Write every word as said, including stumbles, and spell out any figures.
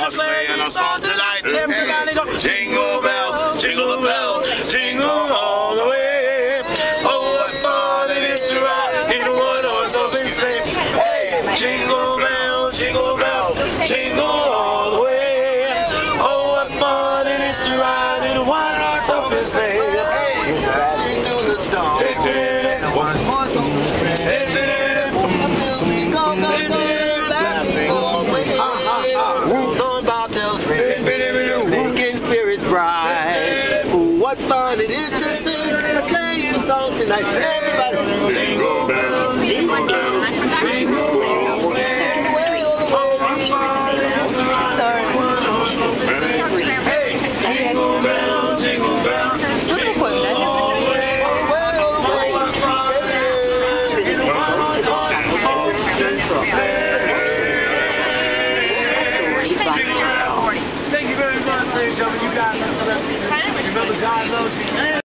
a sleigh and a song tonight. Everybody go, jingle bell, jingle the bell, jingle all the way. Oh, what fun it is to ride in a one-horse open sleigh. Hey, jingle bell, jingle bell, jingle all the way. Oh, what fun it is to ride in a one-horse open sleigh. Hey, jingle the star. One horse open sleigh. Making spirits bright. What fun it is to sing a sleighing song tonight. Everybody. Jingle bells, jingle bells, jingle all the way. Hey, jingle bells, jingle bells. Тут выходит, да? Thank you very much, ladies and gentlemen. You guys have the best. Remember, God loves you.